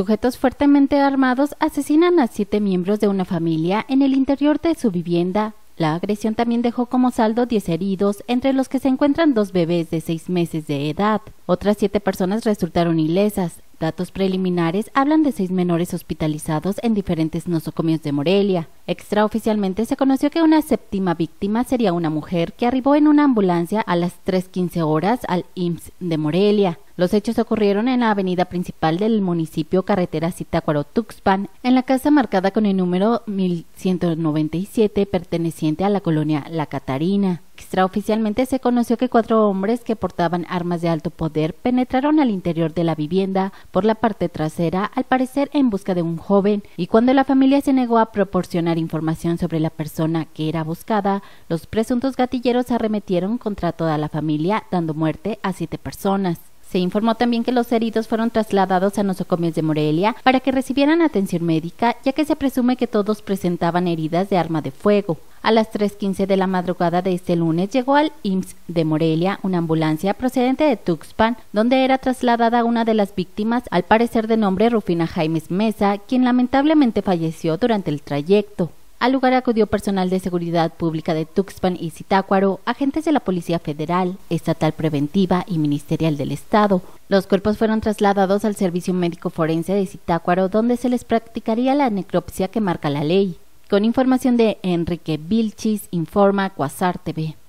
Sujetos fuertemente armados asesinan a 7 miembros de una familia en el interior de su vivienda. La agresión también dejó como saldo 10 heridos, entre los que se encuentran 2 bebés de 6 meses de edad. Otras 7 personas resultaron ilesas. Datos preliminares hablan de 6 menores hospitalizados en diferentes nosocomios de Morelia. Extraoficialmente se conoció que una 7ª víctima sería una mujer que arribó en una ambulancia a las 3:15 horas al IMSS de Morelia. Los hechos ocurrieron en la avenida principal del municipio, carretera Zitácuaro-Tuxpan, en la casa marcada con el número 1197 perteneciente a la colonia La Catarina. Extraoficialmente se conoció que 4 hombres que portaban armas de alto poder penetraron al interior de la vivienda por la parte trasera, al parecer en busca de un joven, y cuando la familia se negó a proporcionar información sobre la persona que era buscada, los presuntos gatilleros arremetieron contra toda la familia, dando muerte a 7 personas. Se informó también que los heridos fueron trasladados a nosocomios de Morelia para que recibieran atención médica, ya que se presume que todos presentaban heridas de arma de fuego. A las 3:15 de la madrugada de este lunes llegó al IMSS de Morelia una ambulancia procedente de Tuxpan, donde era trasladada una de las víctimas, al parecer de nombre Rufina Jaimes Mesa, quien lamentablemente falleció durante el trayecto. Al lugar acudió personal de seguridad pública de Tuxpan y Zitácuaro, agentes de la Policía Federal, Estatal Preventiva y Ministerial del Estado. Los cuerpos fueron trasladados al Servicio Médico Forense de Zitácuaro, donde se les practicaría la necropsia que marca la ley. Con información de Enrique Vilchis, informa Quasar TV.